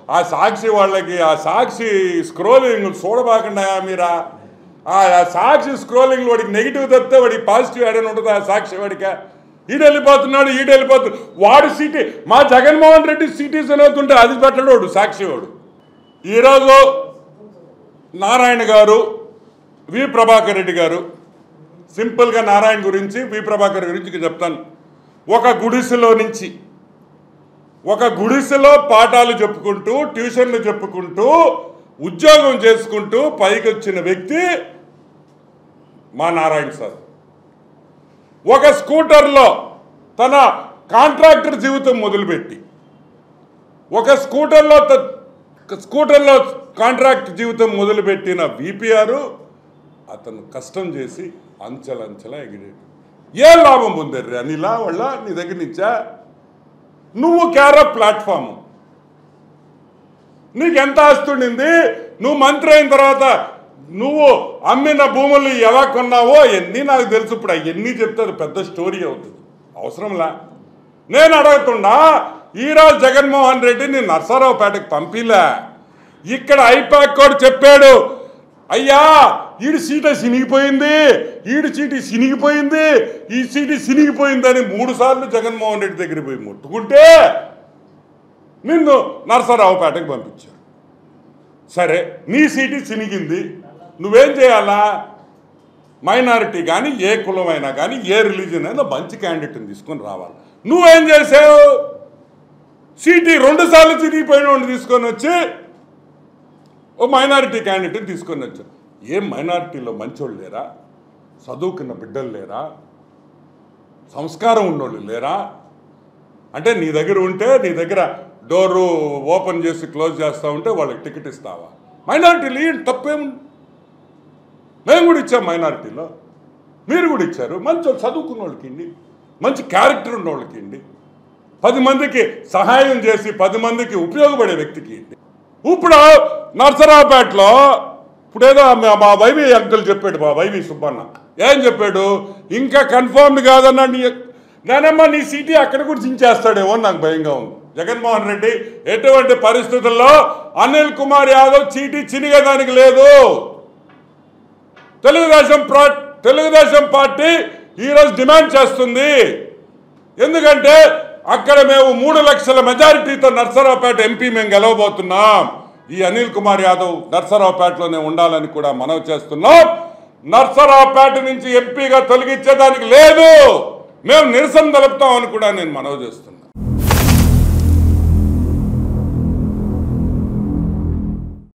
ఆ సాక్షి వాళ్ళకి ఆ సాక్షి స్క్రోలింగ్ చూడబాకుండా మీరా ఆ సాక్షి స్క్రోలింగ్ వాడికి నెగిటివ్ తప్పితే వాడికి పాజిటివ్ యాడ్ అని ఉంటుంది. ఆ సాక్షి వాడికి ఈడు వెళ్ళిపోతున్నాడు వాడు సిటీ మా జగన్మోహన్ రెడ్డి సిటీజన్ అవుతుంటే అది పెట్టడు వాడు సాక్షి వాడు. ఈరోజు నారాయణ గారు వి ప్రభాకర్ రెడ్డి గారు సింపుల్గా నారాయణ గురించి వి ప్రభాకర్ గురించి చెప్తాను. ఒక గుడిసెలో పాఠాలు చెప్పుకుంటూ ట్యూషన్లు చెప్పుకుంటూ ఉద్యోగం చేసుకుంటూ పైకి వచ్చిన వ్యక్తి మా నారాయణ సార్. ఒక స్కూటర్లో తన కాంట్రాక్టర్ జీవితం మొదలుపెట్టి ఒక స్కూటర్లో కాంట్రాక్ట్ జీవితం మొదలుపెట్టిన విపిఆర్ అతను కష్టం చేసి అంచెలంచెలా ఎగిరాడు. ఏ లాభం పొందారు అనిలా వాళ్ళ నీ దగ్గర నుంచా? నువ్వు క్యారా ప్లాట్ఫామ్, నీకెంత ఆస్తుండింది? నువ్వు మంత్రి అయిన తర్వాత నువ్వు అమ్మిన భూములు ఎలా కొన్నావో ఎన్ని నాకు తెలుసు. ఇప్పుడు అవన్నీ చెప్తారు, పెద్ద స్టోరీ అవుతుంది, అవసరంలా. నేను అడుగుతున్నా, ఈరోజు జగన్మోహన్ రెడ్డిని నర్సారావుపేటకు పంపిలే. ఇక్కడ ఐపాక్ కూడా చెప్పాడు, అయ్యా ఈడు సీట సినిగిపోయింది, ఈడు చీటి సినిగిపోయింది, ఈ సీటు సినిగిపోయిందని 3 సార్లు జగన్మోహన్ రెడ్డి దగ్గర పోయి ముట్టుకుంటే నిన్ను నర్సారావుపేటకు పంపించారు. సరే, నీ సీటు సినిగింది, నువ్వేం చేయాలా? మైనారిటీ కానీ ఏ కులమైనా కానీ ఏ రిలీజన్ అయినా మంచి క్యాండిడేట్ని తీసుకొని రావాలి. నువ్వేం చేసావు? సీటు 2 సార్లు చిరిగిపోయిన వాడిని తీసుకొని వచ్చి ఓ మైనారిటీ క్యాండిడేట్ని తీసుకొని వచ్చావు. ఏం మైనారిటీలో మంచోళ్ళు లేరా? చదువుకున్న బిడ్డలు లేరా? సంస్కారం ఉన్నోళ్ళు లేరా? అంటే నీ దగ్గర ఉంటే నీ దగ్గర డోరు ఓపెన్ చేసి క్లోజ్ చేస్తూ ఉంటే వాళ్ళకి టికెట్ ఇస్తావా? మైనారిటీలు ఏంటి తప్పేముంది? మేము కూడా ఇచ్చాం మైనారిటీలో, మీరు కూడా ఇచ్చారు. మంచి చదువుకున్న వాళ్ళకి ఇండి, మంచి క్యారెక్టర్ ఉన్న వాళ్ళకి ఇండి, 10 మందికి సహాయం చేసి 10 మందికి ఉపయోగపడే వ్యక్తికి ఇండి. ఇప్పుడు నర్సరావుపేటలో ఇప్పుడేదో మా వైవి అంకుల్ చెప్పాడు, మా వైవి సుబ్బన్న ఏం చెప్పాడు, ఇంకా కన్ఫర్మ్డ్ కాదన్నాడు. నేనమ్మా నీ సీటీ అక్కడ కూడా చించేస్తాడేమో నాకు భయంగా ఉంది. జగన్మోహన్ రెడ్డి ఎటువంటి పరిస్థితుల్లో అనిల్ కుమార్ యాదవ్ చీటీ చినిగేదానికి లేదు. తెలుగుదేశం పార్టీ ఈరోజు డిమాండ్ చేస్తుంది. ఎందుకంటే అక్కడ మేము 3 లక్షల మెజారిటీతో నర్సరావుపేట ఎంపీ మేము గెలవబోతున్నాం. ఈ అనిల్ కుమార్ యాదవ్ నర్సరావుపేటలోనే ఉండాలని కూడా మనవి చేస్తున్నాం. నర్సరావుపేట నుంచి ఎంపీగా తొలగించేదానికి లేదు, మేము నిరసన తెలుపుతామని కూడా నేను మనవి చేస్తున్నాను.